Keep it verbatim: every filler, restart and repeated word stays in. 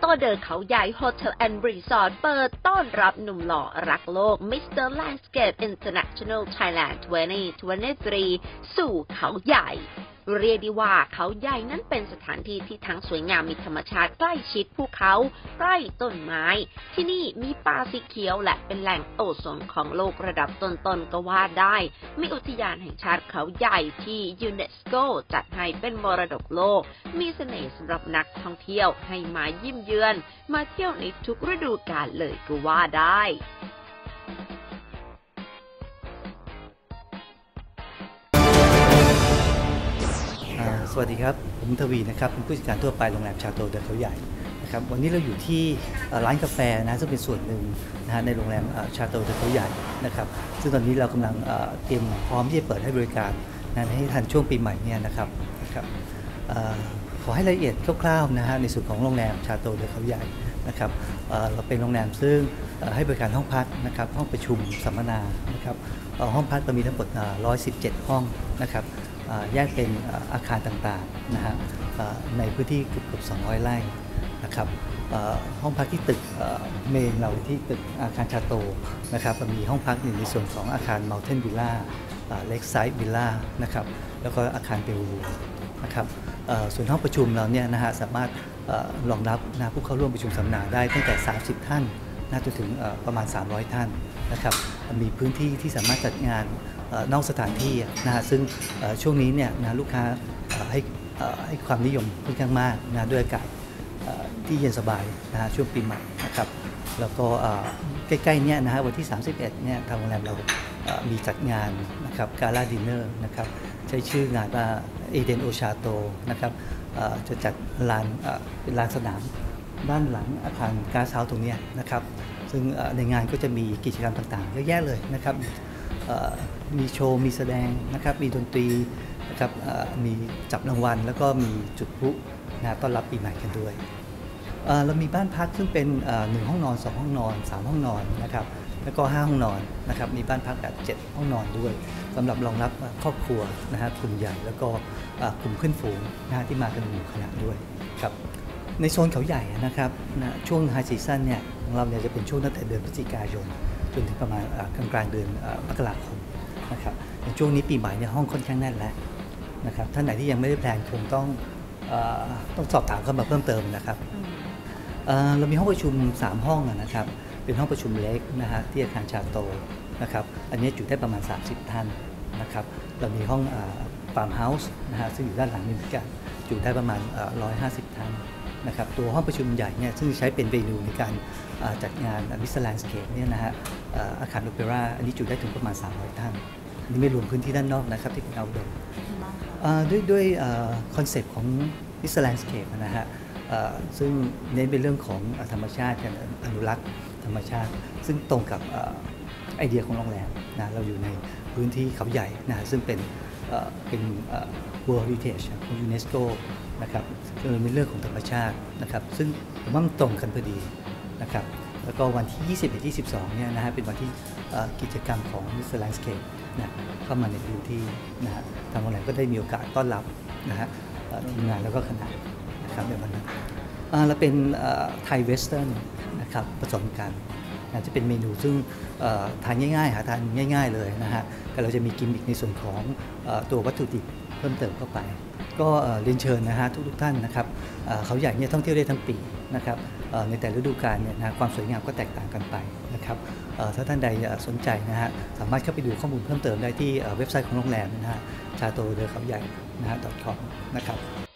โตเดอเขาใหญ่โฮเทลแอนด์รีสอร์ทเปิดต้อนรับหนุ่มหล่อรักโลกมิสเตอร์แลนด์สเคปอินเตอร์เนชั่นแนลไทยแลนด์ สองพันยี่สิบสาม สู่เขาใหญ่เรียกได้ว่าเขาใหญ่นั้นเป็นสถานที่ที่ทั้งสวยงามมีธรรมชาติใกล้ชิดภูเขาใกล้ต้นไม้ที่นี่มีป่าสีเขียวและเป็นแหล่งโอโซนของโลกระดับต้นๆก็ว่าได้มีอุทยานแห่งชาติเขาใหญ่ที่ยูเนสโกจัดให้เป็นมรดกโลกมีเสน่ห์สำหรับนักท่องเที่ยวให้มาเยี่ยมเยือนมาเที่ยวในทุกฤดูกาลเลยก็ว่าได้สวัสดีครับผมทวีนะครับเป็นผู้จัดการทั่วไปโรงแรมชาโตเดอเขาใหญ่นะครับวันนี้เราอยู่ที่ร้านกาแฟนะซึ่งเป็นส่วนหนึ่งนะฮะในโรงแรมชาโตเดอเขาใหญ่นะครับซึ่งตอนนี้เรากำลังเตรียมพร้อมที่จะเปิดให้บริการนะให้ทันช่วงปีใหม่เนี่ยนะครับนะครับขอให้รายละเอียดคร่าวๆนะฮะในส่วนของโรงแรมชาโตเดอเขาใหญ่นะครับเราเป็นโรงแรมซึ่งให้บริการห้องพักนะครับห้องประชุมสัมมนานะครับห้องพักเรามีทั้งหมดหนึ่งร้อยสิบเจ็ดห้องนะครับแยกเป็นอาคารต่างๆนะฮะในพื้นที่เกือบสองร้อยไร่นะครับห้องพักที่ตึกเมนเราที่ตึกอาคารชาโตนะครับมีห้องพักหนึ่งในส่วนของอาคาร Mountain Villa Lakeside Villa นะครับแล้วก็อาคารเบลวูนะครับส่วนห้องประชุมเราเนี่ยนะฮะสามารถรองรับนะผู้เข้าร่วมประชุมสัมมนาได้ตั้งแต่สามสิบท่านน่าจะถึงประมาณสามร้อยท่านนะครับมีพื้นที่ที่สามารถจัดงานนอกสถานที่นะฮะซึ่งช่วงนี้เนี่ยนะลูกค้าให้ให้ความนิยมค่อนข้างมากนะด้วยอากาศที่เย็นสบายนะฮะช่วงปีใหม่นะครับแล้วก็ใกล้ๆเนี่ยนะฮะวันที่สามสิบเอ็ดเนี่ยทางโรงแรมเรามีจัดงานนะครับกาลาดินเนอร์นะครับใช้ชื่องานว่าเอเดนโอชาโตนะครับจะจัดลานเป็นลานสนามด้านหลังอาคารก๊าซเฮาส์ตรงนี้นะครับซึ่งในงานก็จะมีกิจกรรมต่างๆเยอะแยะเลยนะครับมีโชว์มีแสดงนะครับมีดนตรีนะครับมีจับรางวัลแล้วก็มีจุดพลุนะต้อนรับปีใหม่กันด้วยเรามีบ้านพักซึ่งเป็นหนึ่งห้องนอนสองห้องนอนสามห้องนอนนะครับแล้วก็ห้าห้องนอนนะครับมีบ้านพักแบบเจ็ดห้องนอนด้วยสำหรับรองรับครอบครัวนะฮะกลุ่มใหญ่แล้วก็กลุ่มเพื่อนฝูงนะฮะที่มากันหมู่คณะด้วยครับในโซนเขาใหญ่นะครับนะช่วงไฮซีซั่นเนี่ยของเราเนี่ยจะเป็นช่วงตั้งแต่เดือนพฤศจิกายนจนถึงประมาณกลางกลางเดือนมกราคมนะครับในช่วงนี้ปีใหม่เนี่ยห้องค่อนข้างแน่นแล้วนะครับท่านไหนที่ยังไม่ได้แพลนคงต้องต้องสอบถามเข้ามาเพิ่มเติมนะครับเรามีห้องประชุมสามห้องนะครับเป็นห้องประชุมเล็กนะฮะที่อาคารชาโตนะครับอันนี้อยู่ได้ประมาณสามสิบท่านนะครับเรามีห้องฟาร์มเฮาส์นะฮะซึ่งอยู่ด้านหลังนี้เหมือนกันอยู่ได้ประมาณหนึ่งร้อยห้าสิบท่านนะครับตัวห้องประชุมใหญ่เนี่ยซึ่งใช้เป็นเวนูในการจัดงานมิสเตอร์แลนด์สเคปเนี่ยนะฮะอาคารโอเปร่าอันนี้จุได้ถึงประมาณสามร้อยท่านอันนี้ไม่รวมพื้นที่ด้านนอกนะครับที่เป็นเอาท์ดอร์ด้วยด้วยคอนเซปต์ของมิสเตอร์แลนด์สเคปนะฮะซึ่งเน้นเป็นเรื่องของธรรมชาติการอนุรักษ์ธรรมชาติซึ่งตรงกับไอเดียของโรงแรมนะเราอยู่ในพื้นที่เขาใหญ่นะซึ่งเป็นเป็น World Heritage ของยูเนสโกนะครับในเรื่องของธรรมชาตินะครับซึ่งผมว่ามันตรงกันพอดีนะครับแล้วก็วันที่ยี่สิบเอ็ด ยี่สิบสองเนี่ยนะฮะเป็นวันที่กิจกรรมของ มิสเตอร์ Landscape นะเข้ามาในพื้นที่นะฮะทางโรงแรมก็ได้มีโอกาสต้อนรับนะฮะทีมงานแล้วก็คณะนะครับในวันนั้นเราเป็นไทยเวสเทิร์นนะครับผสมกันนะจะเป็นเมนูซึ่งทานง่ายๆหาทานง่ายๆเลยนะฮะแต่เราจะมีกิมมิคในส่วนของตัววัตถุดิบเพิ่มเติมเข้าไปก็เรียนเชิญนะฮะทุกๆท่านนะครับเขาใหญ่เนี่ยท่องเที่ยวได้ทั้งปีนะครับในแต่ฤดูกาลเนี่ยนะความสวยงามก็แตกต่างกันไปนะครับถ้าท่านใดสนใจนะฮะสามารถเข้าไปดูข้อมูลเพิ่มเติมได้ที่เว็บไซต์ของโรงแรมนะฮะชาโตเดอเขาใหญ่นะฮะ .com นะครับ